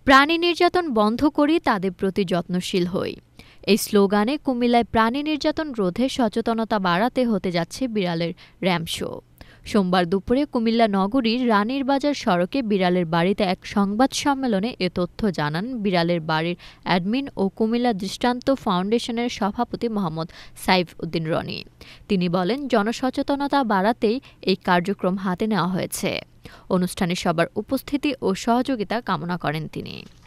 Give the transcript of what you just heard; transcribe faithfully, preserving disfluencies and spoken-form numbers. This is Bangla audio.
প্রাণী নির্যাতন বন্ধ করি, তাদের প্রতি যত্নশীল হই। এই স্লোগানে কুমিল্লায় প্রাণী নির্যাতন রোধে সচেতনতা বাড়াতে হতে যাচ্ছে বিড়ালের র্যাম্প শো। সোমবার দুপুরে কুমিল্লা নগরীর রানীর বাজার সড়কে বিড়ালের বাড়িতে এক সংবাদ সম্মেলনে এ তথ্য জানান বিড়ালের বাড়ির অ্যাডমিন ও কুমিল্লা দৃষ্টান্ত ফাউন্ডেশনের সভাপতি মোহাম্মদ সাইফ উদ্দিন রনি। তিনি বলেন, জনসচেতনতা বাড়াতেই এই কার্যক্রম হাতে নেওয়া হয়েছে। অনুষ্ঠানে সবার উপস্থিতি ও সহযোগিতা কামনা করেন তিনি।